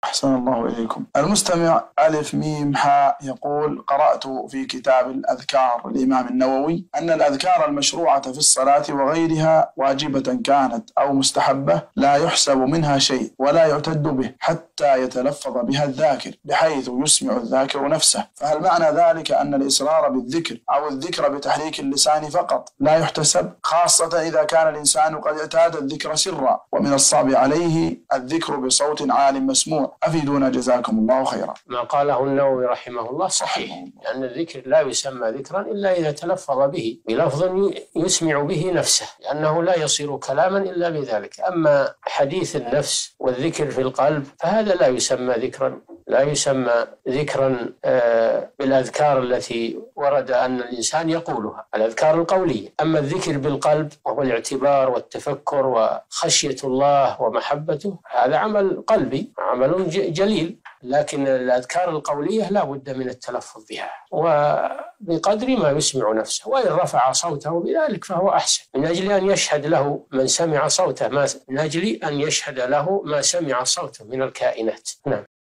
أحسن الله إليكم. المستمع ألف ميم حاء يقول: قرأت في كتاب الأذكار للإمام النووي أن الأذكار المشروعة في الصلاة وغيرها واجبة كانت أو مستحبة لا يحسب منها شيء ولا يعتد به حتى يتلفظ بها الذاكر بحيث يسمع الذاكر نفسه، فهل معنى ذلك أن الإصرار بالذكر أو الذكر بتحريك اللسان فقط لا يحتسب، خاصة إذا كان الإنسان قد اعتاد الذكر سرا ومن الصعب عليه الذكر بصوت عال مسموع؟ أفيدونا جزاكم الله خيرا. ما قاله النووي رحمه الله صحيح، لأن الذكر لا يسمى ذكرا إلا إذا تلفظ به بلفظ يسمع به نفسه، لأنه لا يصير كلاما إلا بذلك. أما حديث النفس والذكر في القلب فهذا لا يسمى ذكرا، لا يسمى ذكرا بالأذكار التي ورد أن الإنسان يقولها، الأذكار القولية. أما الذكر بالقلب وهو الاعتبار والتفكر وخشية الله ومحبته هذا عمل قلبي، عمل جليل، لكن الأذكار القولية لا بد من التلفظ بها وبقدر ما يسمع نفسه، وإن رفع صوته بذلك فهو أحسن، من أجل أن يشهد له من سمع صوته من أجل أن يشهد له ما سمع صوته من الكائنات. نعم.